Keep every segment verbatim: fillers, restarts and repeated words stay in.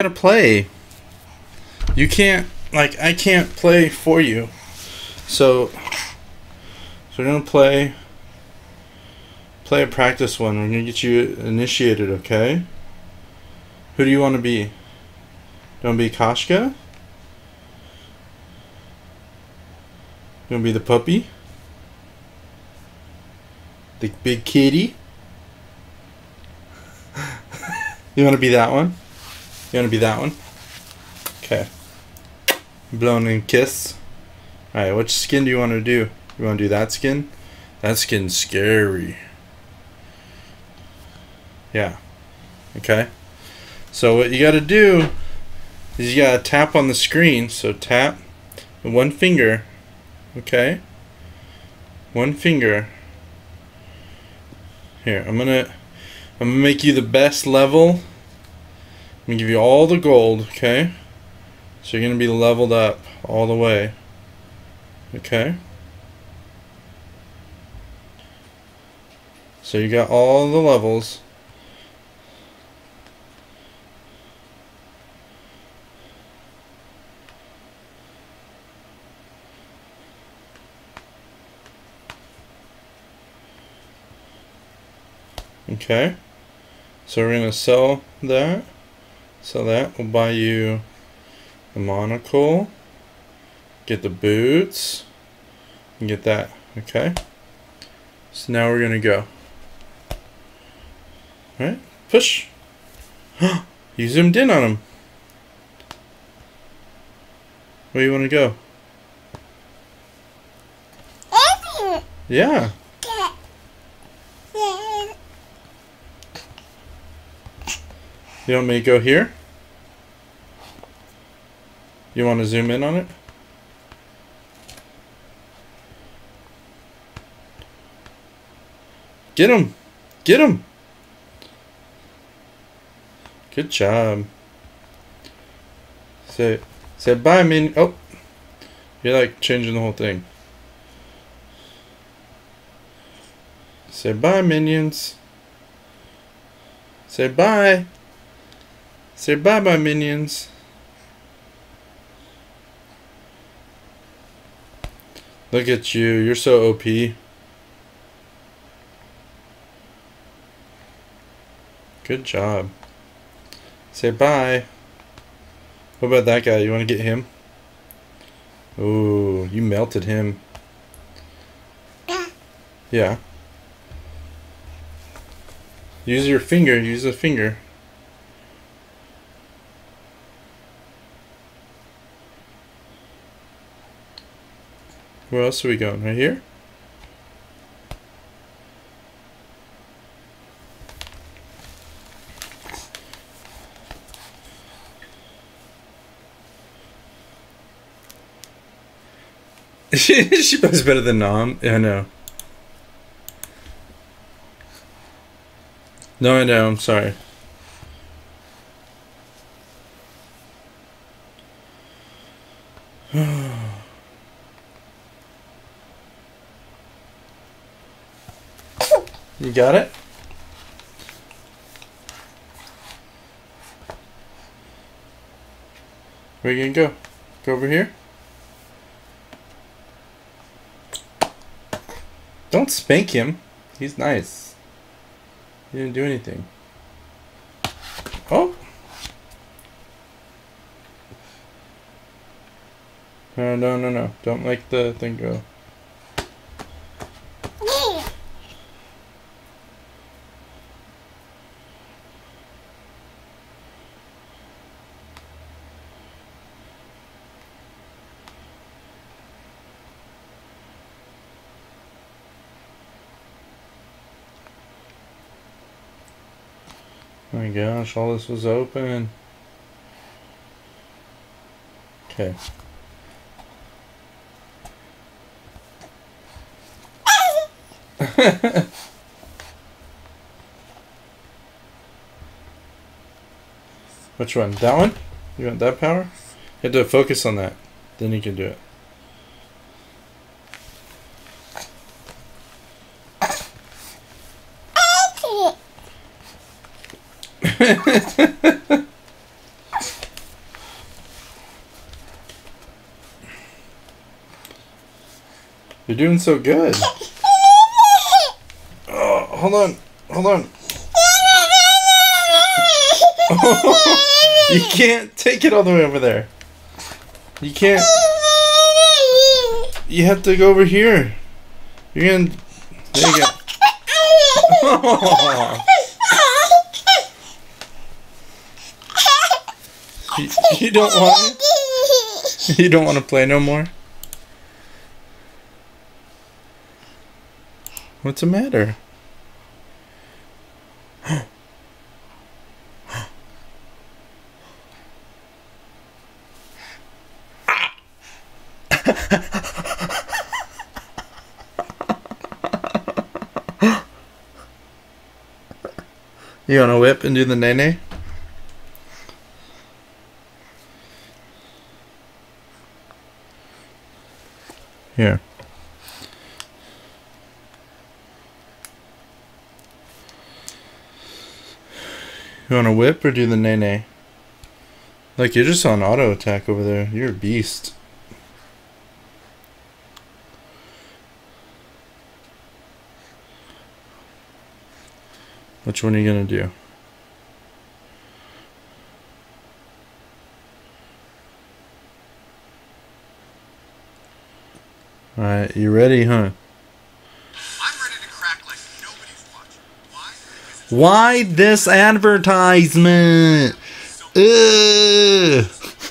How to play. You can't, like, I can't play for you. So, so we're gonna play, play a practice one. We're gonna get you initiated, okay? Who do you want to be? Do you want to be Koshka? You want to be the puppy? The big kitty? You want to be that one? You want to be that one? Okay. Blown and kiss. Alright, which skin do you want to do? You want to do that skin? That skin's scary. Yeah. Okay. So what you got to do is you got to tap on the screen. So tap with one finger. Okay. One finger. Here, I'm gonna I'm gonna make you the best level. I'm gonna give you all the gold, okay? So you're gonna be leveled up all the way. Okay? So you got all the levels. Okay, so we're gonna sell that. Sell that. We'll buy you the monocle. Get the boots. And get that. Okay. So now we're gonna go. All right. Push. You zoomed in on him. Where do you want to go? Yeah. You want me to go here? You want to zoom in on it? Get him! Get him! Good job. Say, say bye, min. Oh, you're like changing the whole thing. Say bye, minions. Say bye. Say bye-bye, minions. Look at you. You're so O P. Good job. Say bye. What about that guy? You want to get him? Ooh, you melted him. Yeah. Use your finger. Use a finger. Where else are we going? Right here? she she plays better than Nom. Yeah, I know. No, I know. I'm sorry. You got it? Where are you gonna go? Go over here? Don't spank him. He's nice. He didn't do anything. Oh! No, no, no, no. Don't make the thing go. Oh my gosh, all this was open. Okay. Which one? That one? You want that power? You have to focus on that. Then you can do it. You're doing so good. Oh, hold on. Hold on. Oh, you can't take it all the way over there. You can't. You have to go over here. You're gonna. There you go. Oh. You, you don't want it? You don't want to play no more? What's the matter? You want to whip and do the nay-nay? Here. You want to whip or do the nay-nay? Like, you're just on auto attack over there. You're a beast. Which one are you going to do? Alright, you ready, huh? I'm ready to crack like nobody's watching. Why? Why this advertisement? Ugh.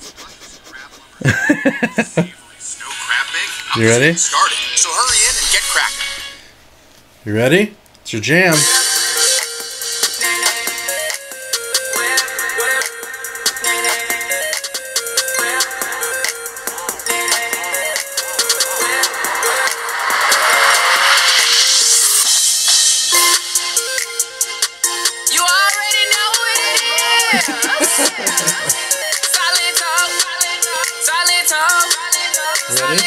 You ready? Started. So hurry in and get cracking. You ready? It's your jam. Ready?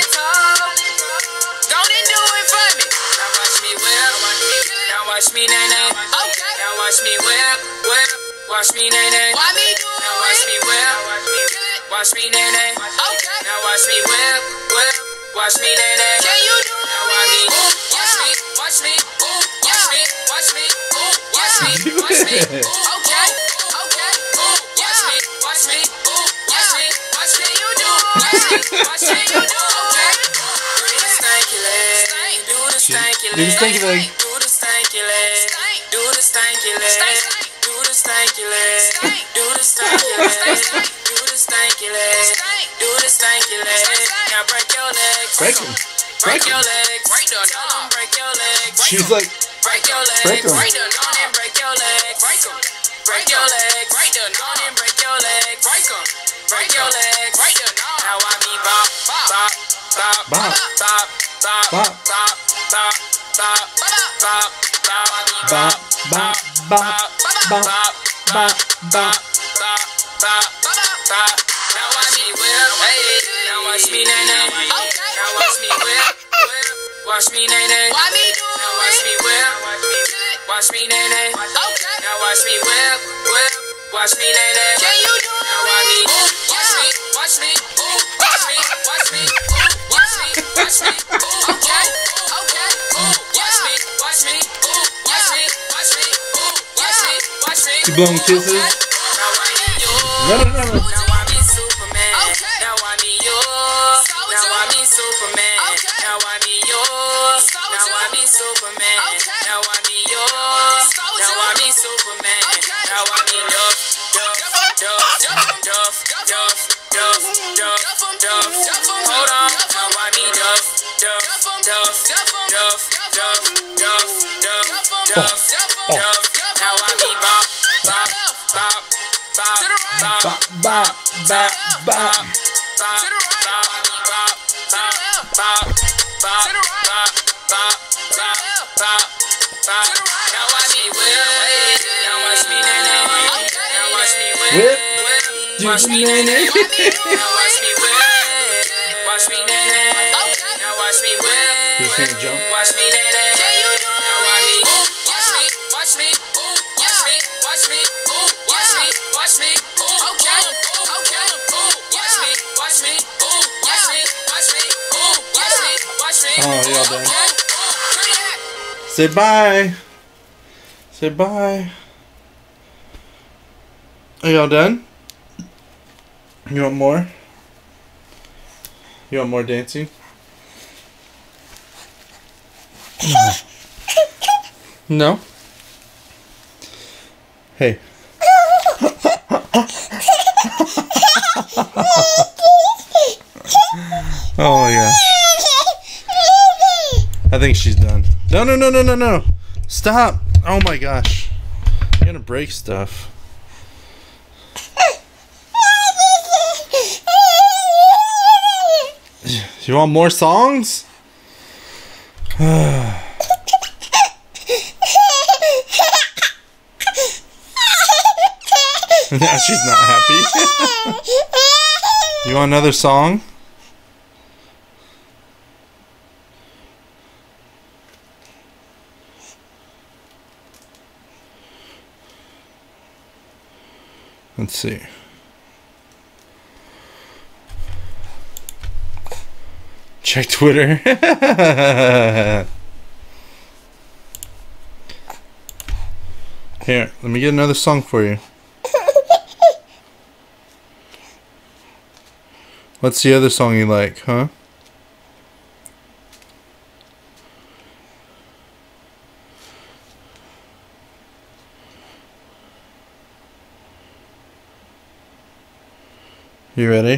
Watch me, nay, nay. Okay. Now watch me whip, whip. Watch me, nay, nay. Why me do it? Now watch me whip. Watch me, nay, nay. Okay. Now watch me whip, whip. Watch me, nay, nay. Can you do it? Now watch me, watch me, watch me, watch me, watch me, watch me, watch me. Okay, okay. Watch me, watch me, watch me, watch me. You do it. Watch me, watch me, you do it. Okay. Do the stanky leg. Do the stanky leg. Do the stanky leg. Stanky leg, do the stanky leg, do the stanky leg, do the stanky leg, do the stanky leg, do the stanky leg. Now break your legs, Break them. break your legs, break them, break your legs. She's like, break your legs, break them. break them, break your legs, break them, break your legs, break them, break your legs, break them, break your legs, break them. Now I mean bop, bop, bop, Bop. bop, bop, Bop. bop, bop. Bop, bop, bop, bop, bop, bop, bop, bop, bop, bop. Now watch me whip, hey. Now watch me nay nay. Now watch me whip, whip. Watch me nay nay. Why me do it? Now watch me whip, watch me nay nay. Now watch me whip, whip. Watch me nay nay. Can you do it? Now watch me, watch me, watch me, watch me, watch me, watch me, watch me. Okay, okay. Watch me, watch me, watch me, watch me, watch me, watch me. You blowing kisses? Now I need you. No, no, no, no. Now I be Superman. Now I be yours. Now I be Superman. Now I be yours. Now I be Superman. Now I be yours. Now I be Superman. Now I be Duff, Duff, Duff, Duff, Duff, Duff, Duff, Duff. Hold on. Now I be Duff, Duff, Duff, Duff, Duff, Duff, Duff, Duff, Duff. Now I be bop, bop, bop, bop, bop, Bop, bop, bop, bop. bop, bop, bop, bop, bop, bop, bop, bop, bop, bop. Now watch me whip. Now watch me nay nay. Now watch me whip. Whip. Watch me nay nay. Now watch me whip. Watch me nay nay. Now watch me whip. You just gonna jump? Watch me nay nay. Now watch me. Watch me. Watch me. Watch me. Watch me. Watch me. Watch me. Okay. Okay. Watch me. Watch me. Watch me. Watch me. Watch me. Watch me. Oh, y'all done? Say bye. Say bye. Are y'all done? You want more? You want more dancing? No? Hey. Oh my gosh. I think she's done. No, no, no, no, no, no. Stop. Oh my gosh. You're gonna break stuff. You want more songs? Now she's not happy. You want another song? Let's see. Check Twitter. Here, let me get another song for you. What's the other song you like, huh? You ready?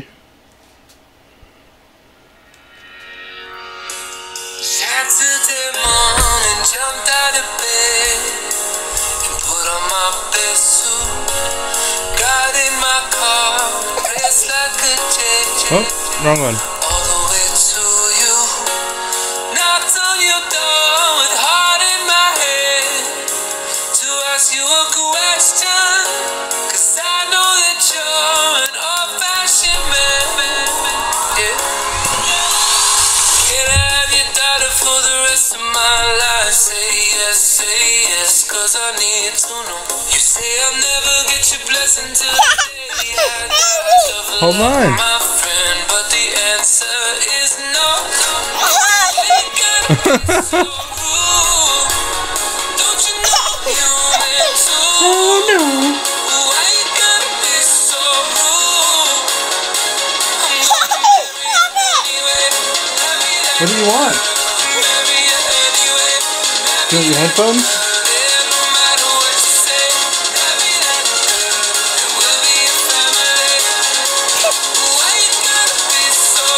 Saturday morning, jumped out of bed and put on my best suit. Got in my car, raced like a jet. Oh, wrong one. All the way to you. Knocked on your door with heart in my head to ask you a question. Cause I know that you're an old-fashioned man. Yeah. Can I have your daughter for the rest of my life? Say yes, say yes, cause I need to know. You say I'll never get your blessing till the day I die. Hold on. My friend, but the answer is no. You gotta be so rude. Don't you know you're meant to? Oh no. Why you gotta be so rude? I'm gonna marry you anyway. What do you want? Marry you anyway. Do you want your headphones? No matter what you say, marry that girl, and we'll be a family. Why you gotta be so?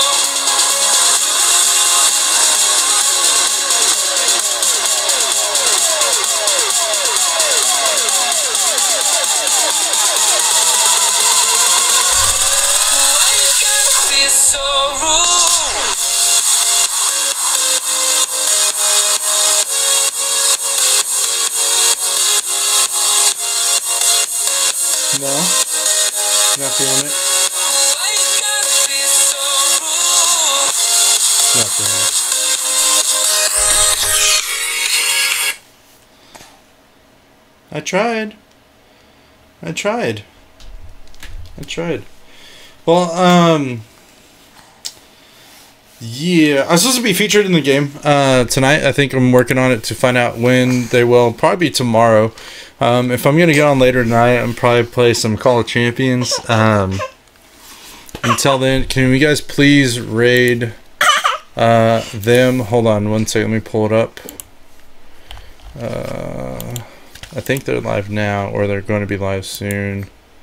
Why you gotta be so rude? No? Not feeling it? Why you gotta be so rude? Not feeling it. I tried. I tried. I tried. Well, um... yeah, I'm supposed to be featured in the game uh, tonight. I think I'm working on it to find out when they will. Probably be tomorrow. Um, if I'm going to get on later tonight, I'm probably play some Call of Champions. Um, until then, can you guys please raid uh, them? Hold on one second. Let me pull it up. Uh, I think they're live now, or they're going to be live soon.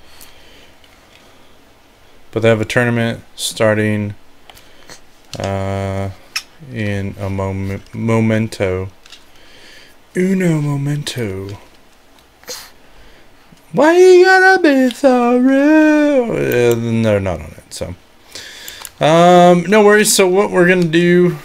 But they have a tournament starting uh, in a moment, momento. Uno momento. Why you gotta be so rude? Uh, they're not on it, so. Um, no worries. So what we're gonna do,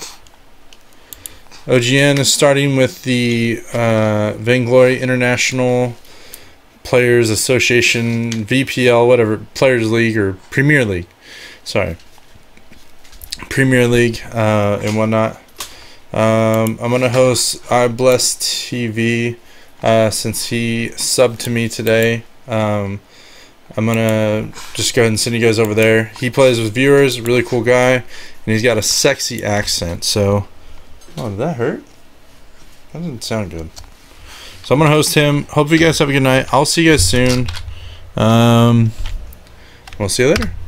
O G N is starting with the uh, Vainglory International Players Association, V P L, whatever, Players League or Premier League. Sorry, Premier League uh, and whatnot. Um, I'm gonna host I Bless T V uh, since he subbed to me today. Um, I'm gonna just go ahead and send you guys over there. He plays with viewers, really cool guy, and he's got a sexy accent. So, oh, did that hurt? That doesn't sound good. So I'm gonna host him. Hope you guys have a good night. I'll see you guys soon. Um, we'll see you later.